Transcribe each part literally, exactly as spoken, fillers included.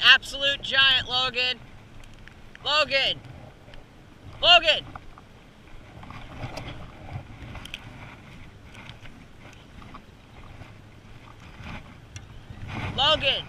absolute giant, Logan. Logan. Logan. Logan.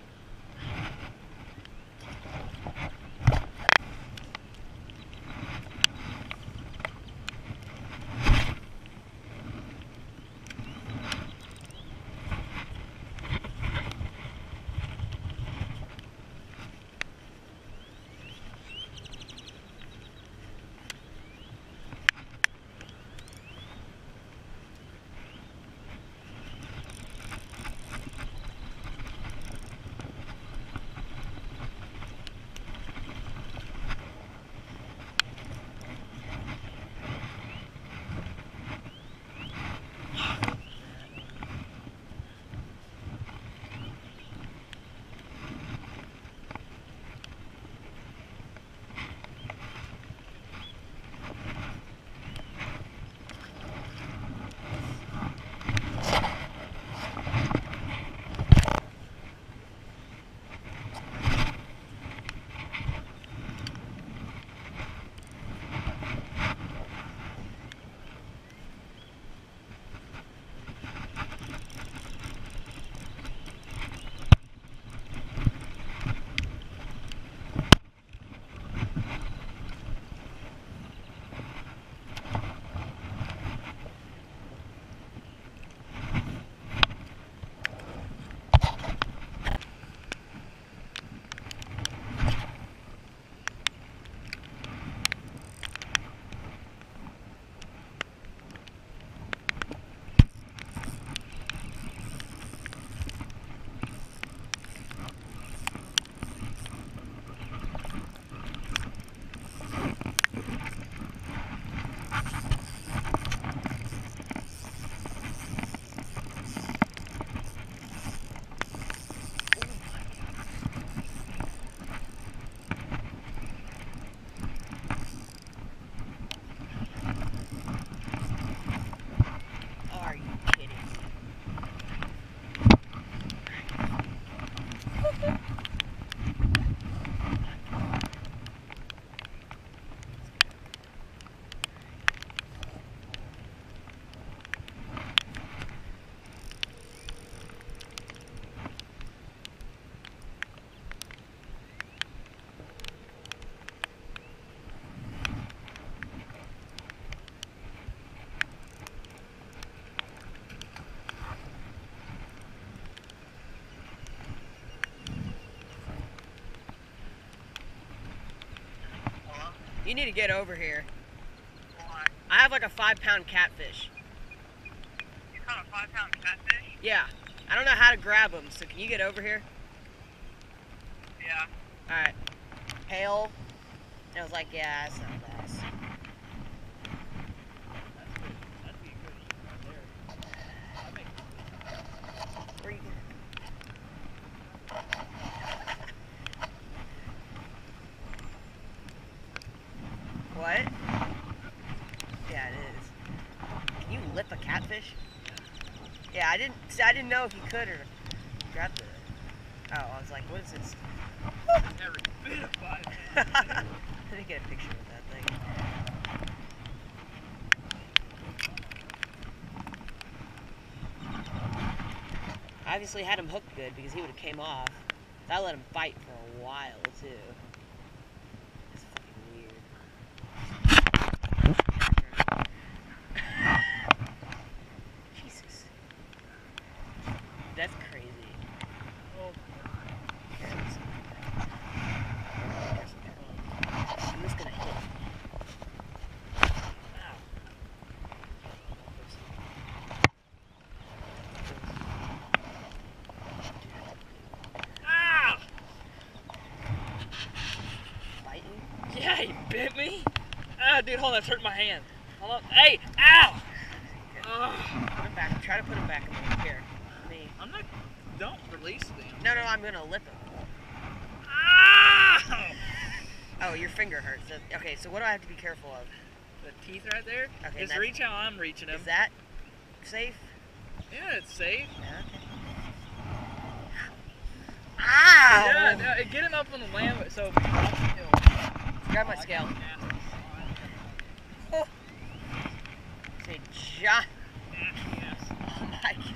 You need to get over here. Why? I have like a five pound catfish. You caught a five pound catfish? Yeah. I don't know how to grab them, so can you get over here? Yeah. Alright. Hail. And I was like, yeah, that's not nice. That'd be a good eat right there. That'd make it. Where are you going? What? Yeah, it is. Can you lip a catfish? Yeah, I didn't. I didn't know if you could or grab the. Oh, I was like, what is this? Never been a five. I didn't get a picture of that thing. I obviously had him hooked good because he would have came off. I let him fight for a while too. It's fucking weird. Jesus. That's crazy. Oh, I'm just gonna hit. ow! Biting? Yeah, he bit me. Ah, dude, hold on, it's hurting my hand. Hold on. Hey, ow! Ugh. Put him back. Try to put him back in the here. Me. I'm not. Don't release them. No, no, I'm gonna lip him. Ow! Oh, your finger hurts. Okay, so what do I have to be careful of? The teeth right there. Okay, Just that's- reach how I'm reaching them. Is that safe? Yeah, it's safe. Yeah, okay. Ow! Yeah, no, get him up on the land so. Grab my scale. Oh. Say John. Oh my God.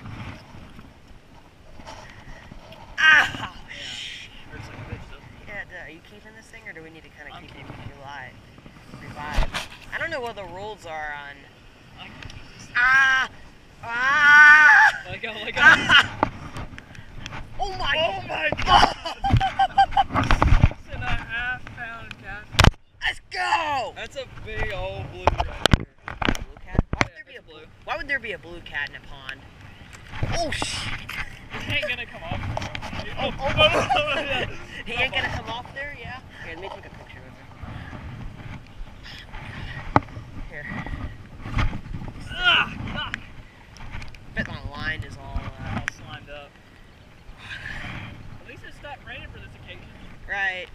Ow! Yeah, duh. Are you keeping this thing, or do we need to kind of keep it alive? Revive. I don't know what the rules are on. Ah! Ah! Let go, let go. Ah! Oh my! Oh my God! Six and a half pound cat. Let's go! That's a big old blue right there. Blue cat? Why would Yeah, there be a it's blue? blue. Why would there be a blue cat in a pond? Oh shit! He ain't gonna come off. Oh, oh, oh. He ain't gonna come off there, yeah? Here, let me take a picture of him. Here. Ah, ah. Bet my line is all, uh... All slimed up. At least it stopped raining for this occasion. Right.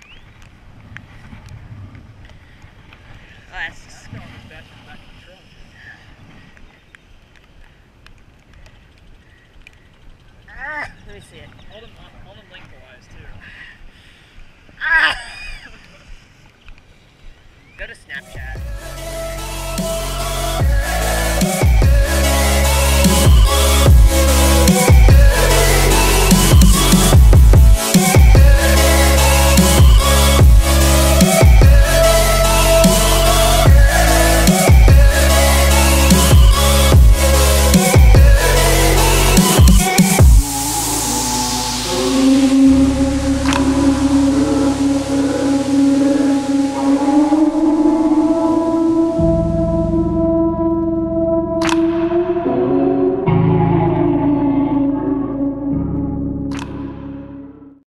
Oh, that's just... I'm throwing this back in the back of the truck. Ah, let me see it. Hold him, hold him lengthwise too. Ah! Go to Snapchat.